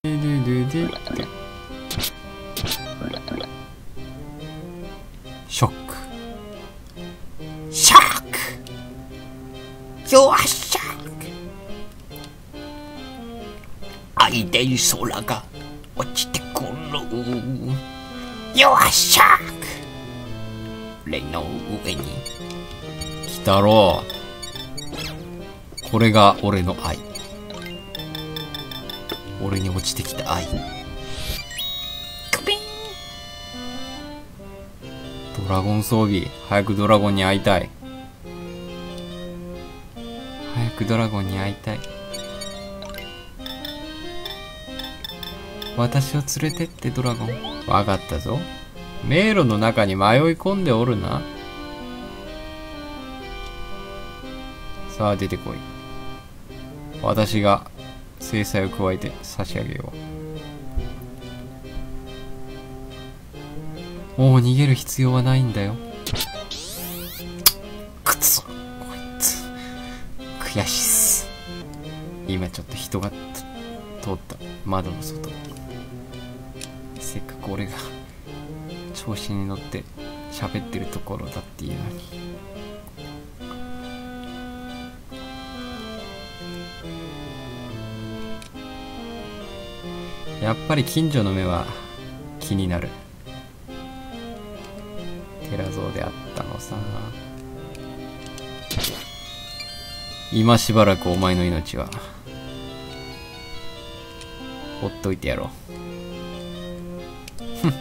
ショック。ショック。You are shock。愛で空が落ちてくる。You are shock。レの上に。来たろう。これが俺の愛。俺に落ちてきた愛。クピン。ドラゴン装備。早くドラゴンに会いたい。早くドラゴンに会いたい。私を連れてってドラゴン。わかったぞ。迷路の中に迷い込んでおるな。さあ出てこい。私が制裁を加えて差し上げよう。もう逃げる必要はないんだよ。くそ、こいつ悔しいっす。今ちょっと人が通った窓の外。せっかく俺が調子に乗って喋ってるところだっていうのに。やっぱり近所の目は気になる。寺蔵であったのさ。今しばらくお前の命はほっといてやろう。こ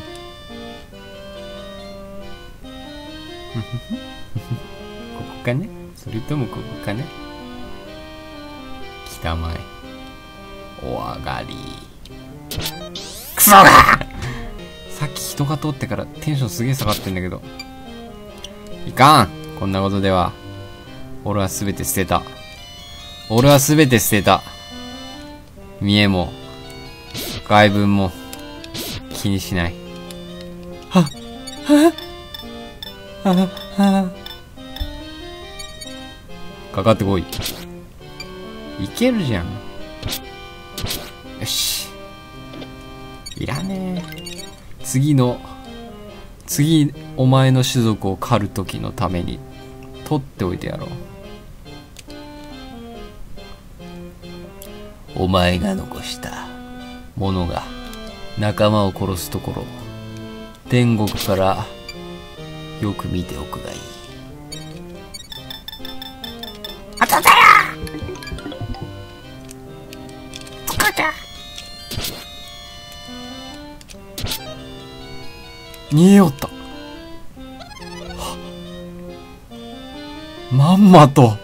こかね、それともここかね。来たまえお上がり。クソがさっき人が通ってからテンションすげえ下がってんだけど。いかん、こんなことでは。俺はすべて捨てた。俺はすべて捨てた。見栄も外文も気にしない。はっはっはっはっ。かかってこい。いけるじゃん。よし。いらねえ。次お前の種族を狩る時のために取っておいてやろう。お前が残したものが仲間を殺すところ、天国からよく見ておくがいい。あたたやつかた逃げよった。まんまと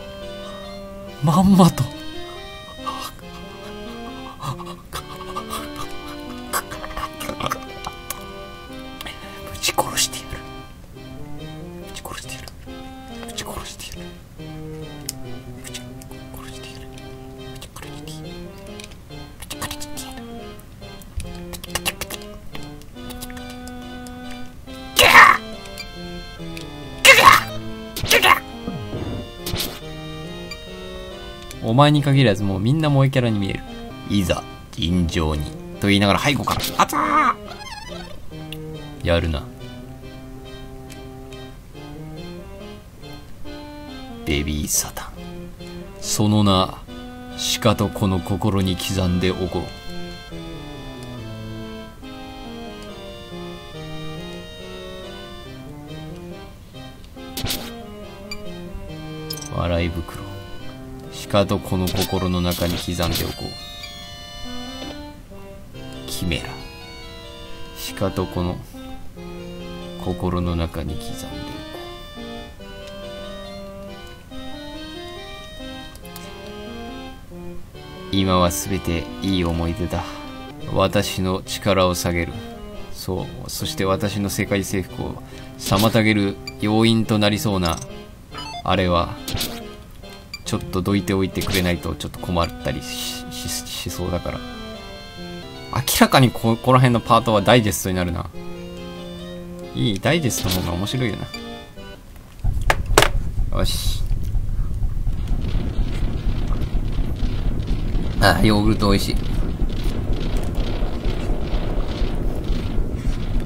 ぶち殺してやる。ぶち殺してやる。ぶち殺してやる。ぶち殺してやる。ぶち殺してやる。ぶち殺してやる。お前に限らずもうみんな萌えキャラに見える。いざ尋常にと言いながら背後からあつーやるな。ベビーサタン、その名しかとこの心に刻んでおこう。笑い袋、しかとこの心の中に刻んでおこう。キメラ、しかとこの心の中に刻んでおこう。今はすべていい思い出だ。私の力を下げる、そして私の世界征服を妨げる要因となりそうなあれはちょっとどいておいてくれないとちょっと困ったり しそうだから。明らかにここら辺のパートはダイジェストになるな。いい、ダイジェストの方が面白いよな。よし。あ、ヨーグルト美味しい。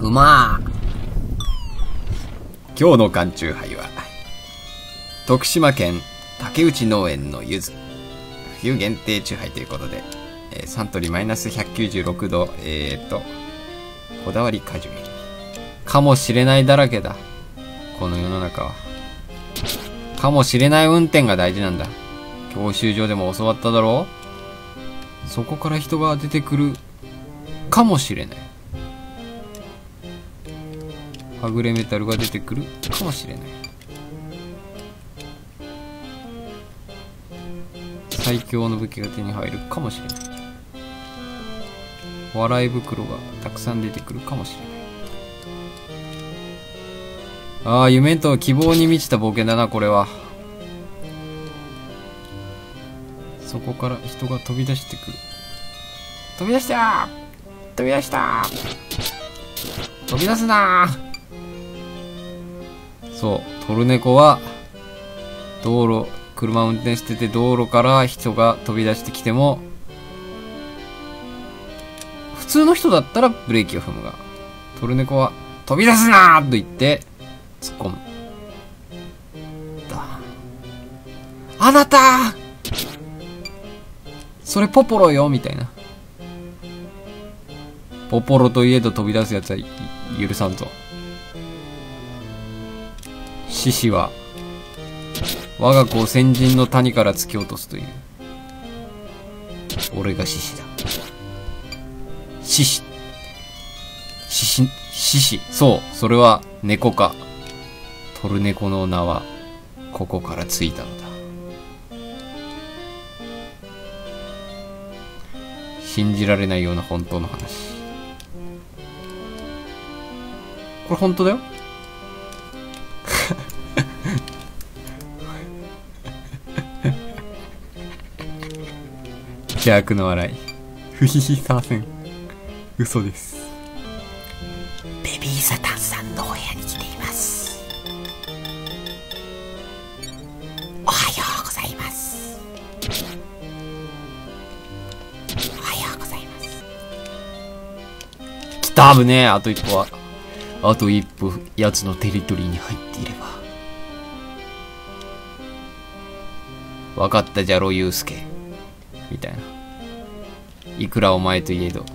うまー。今日の缶チューハイは、徳島県竹内農園のゆず。冬限定チューハイということで、サントリーマイナス196度、こだわり果樹園。かもしれないだらけだ。この世の中は。かもしれない運転が大事なんだ。教習所でも教わっただろう。そこから人が出てくるかもしれない。はぐれメタルが出てくるかもしれない。最強の武器が手に入るかもしれない。笑い袋がたくさん出てくるかもしれない。ああ、夢と希望に満ちた冒険だな、これは。そこから人が飛び出してくる。飛び出したー、飛び出したー、飛び出すなー。そう、トルネコは道路、車を運転してて道路から人が飛び出してきても、普通の人だったらブレーキを踏むが、トルネコは飛び出すなーと言って突っ込む。あなたそれポポロよみたいな。ポポロといえど飛び出すやつは許さんぞ。獅子は我が子を先人の谷から突き落とすという。俺が獅子だ。獅子。獅子。そう、それは猫か。トルネコの名はここからついたのだ。信じられないような本当の話。これ本当だよ。邪悪の笑い。ふひひさません。嘘です。ベビーサタンさんのお部屋に来ています。おはようございます。おはようございます。来た、危ねえ。あと一歩は。あと一歩、奴のテリトリーに入っていれば。わかったじゃろ、ユウスケ。みたいな。いくらお前といえど、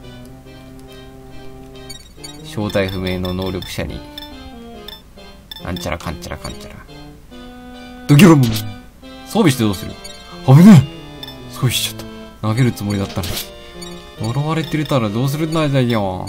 正体不明の能力者に、なんちゃらかんちゃらかんちゃら。ドキョロモン装備してどうする。危ねえ、装備しちゃった。投げるつもりだったのに。呪われてたらどうするんだよ。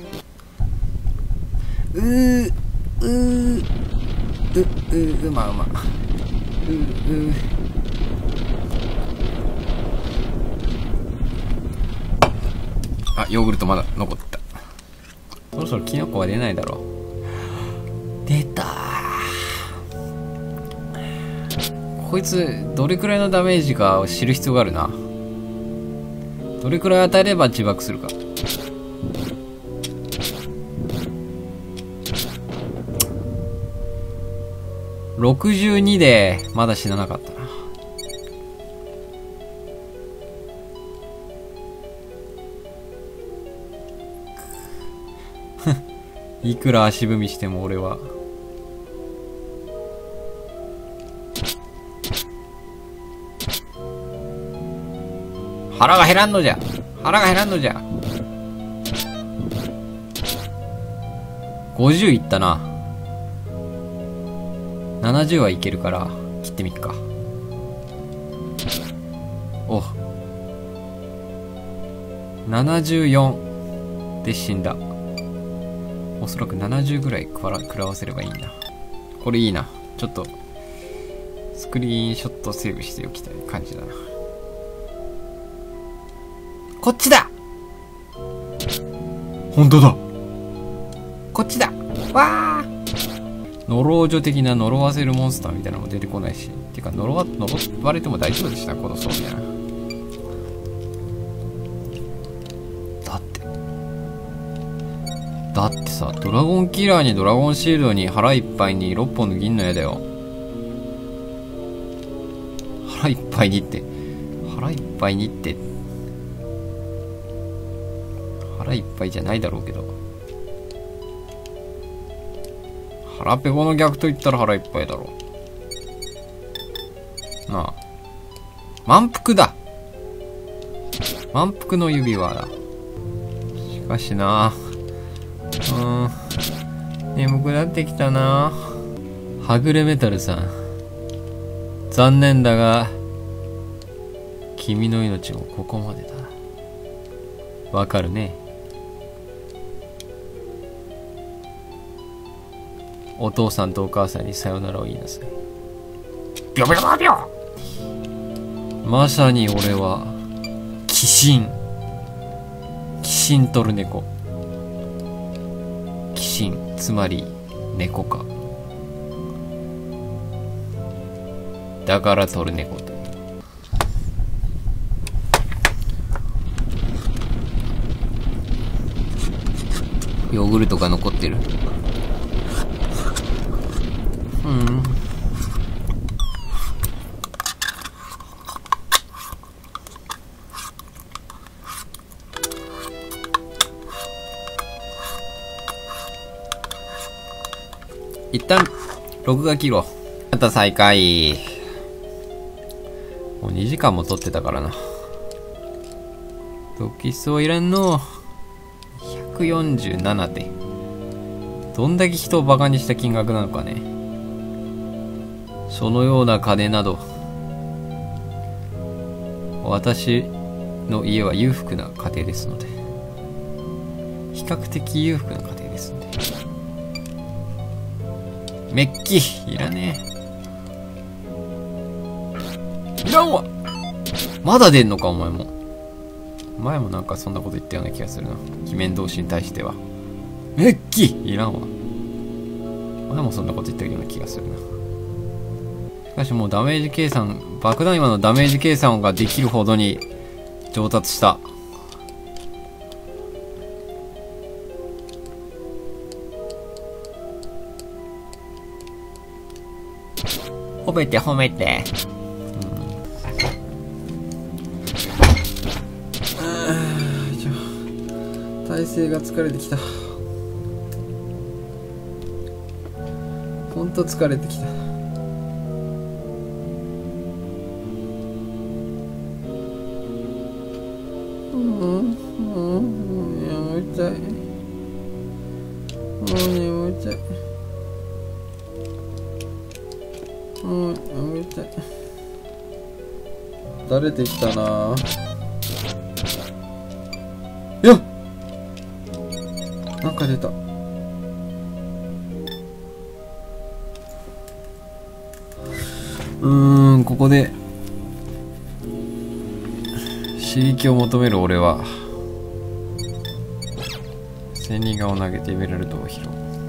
あ、ヨーグルトまだ残った。そろそろキノコは出ないだろう。出たー。こいつどれくらいのダメージか知る必要があるな。どれくらい与えれば自爆するか。62でまだ死ななかったな。いくら足踏みしても俺は腹が減らんのじゃ。腹が減らんのじゃ。50いったな。70はいけるから切ってみっか。お、74で死んだ。おそらく70ぐらい食らわせればいいな。これいいな。ちょっとスクリーンショットセーブしておきたい感じだな。こっちだ。本当だ。こっちだ。わー。呪女的な呪わせるモンスターみたいなのも出てこないし。てか呪われても大丈夫でしたこの装備な。だってさ、ドラゴンキラーにドラゴンシールドに腹いっぱいに6本の銀の矢だよ。腹いっぱいにって腹いっぱいにって腹いっぱいじゃないだろうけど。 腹ペコの逆と言ったら腹いっぱいだろ。なあ。満腹だ。満腹の指輪だ。しかしな。眠くなってきたな。はぐれメタルさん。残念だが、君の命もここまでだ。わかるね。お父さんとお母さんにさよならを言いなさい。ビョビョビョ。まさに俺は鬼神トルネコ。鬼神、つまり猫か。だからトルネコと。ヨーグルトが残ってる。一旦録画切ろう。また再開。もう2時間も撮ってたからな。ドキスを入れんの147で、どんだけ人をバカにした金額なのかね。そのような金など、私の家は裕福な家庭ですので、比較的裕福な家庭ですので。メッキいらねえ。いらんわ。まだ出んのかお前も。前もなんかそんなこと言ったような気がするな。鬼面同士に対しては。メッキいらんわ。前もそんなこと言ったような気がするな。しかしもうダメージ計算、爆弾魔のダメージ計算ができるほどに上達した。褒めて褒めて。体勢が疲れてきた。ほんと疲れてきた。眠たい。もう眠たい。もう眠たい。だれてきたな。よっ、なんか出た。ここで刺激を求める俺は千里眼を投げてエメラルドを拾う。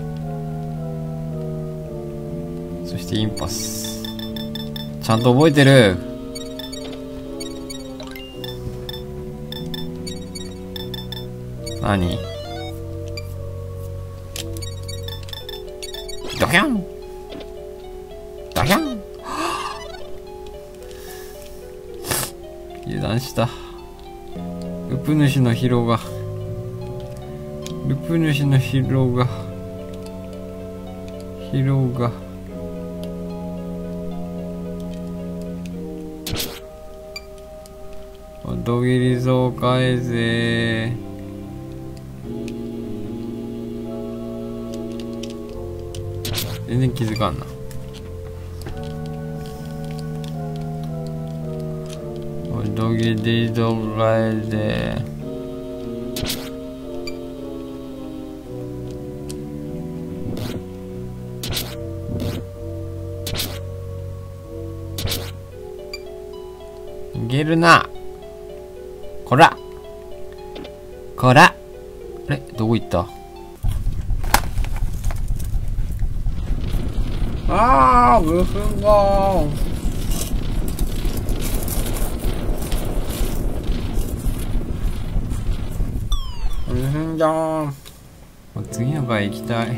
そしてインパス。ちゃんと覚えてる。何？ドヒャンドヒャン。油断した。ルプ主の疲労が、ルプ主の疲労が、疲労が。ドギリゾー返せ。全然気づかんな。ドギリゾー返せ。逃げるな。こらこら。あれ、どこ行った？あー、ブフンゴー。ブフンゴー。次の回行きたい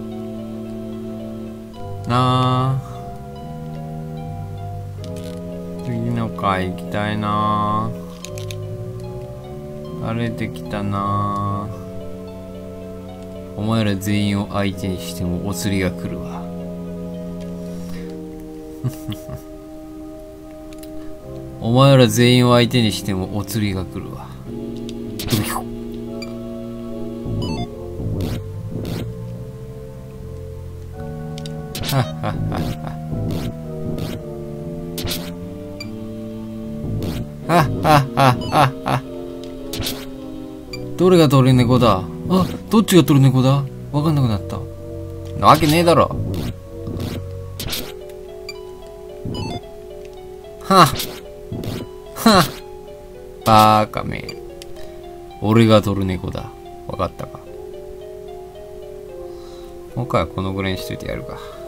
なあ。次の回行きたいなあ。慣れてきたなあ。 お前ら全員を相手にしてもお釣りが来るわ。お前ら全員を相手にしてもお釣りが来るわ。はっはっはっは。はっはっはっはっは。どれが鳥猫だ？あ、どっちが鳥猫だ？わかんなくなった。なわけねえだろ。はっ。はっ。バーカめ。俺が鳥猫だ。わかったか。今回はこのぐらいにしといてやるか。